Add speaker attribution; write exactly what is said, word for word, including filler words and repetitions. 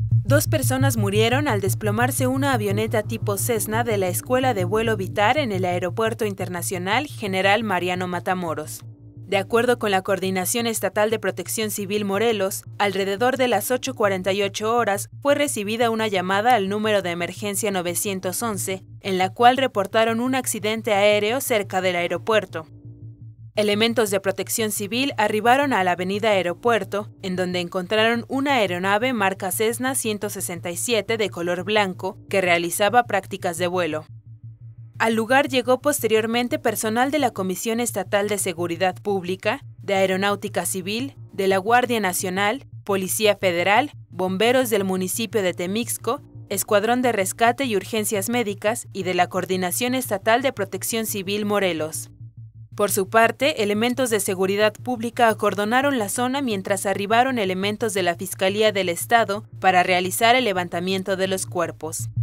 Speaker 1: Dos personas murieron al desplomarse una avioneta tipo Cessna de la Escuela de Vuelo Vitar en el Aeropuerto Internacional General Mariano Matamoros. De acuerdo con la Coordinación Estatal de Protección Civil Morelos, alrededor de las ocho cuarenta y ocho horas fue recibida una llamada al número de emergencia nueve once, en la cual reportaron un accidente aéreo cerca del aeropuerto. Elementos de protección civil arribaron a la avenida Aeropuerto, en donde encontraron una aeronave marca Cessna ciento sesenta y siete de color blanco que realizaba prácticas de vuelo. Al lugar llegó posteriormente personal de la Comisión Estatal de Seguridad Pública, de Aeronáutica Civil, de la Guardia Nacional, Policía Federal, bomberos del municipio de Temixco, Escuadrón de Rescate y Urgencias Médicas y de la Coordinación Estatal de Protección Civil Morelos. Por su parte, elementos de seguridad pública acordonaron la zona mientras arribaron elementos de la Fiscalía del Estado para realizar el levantamiento de los cuerpos.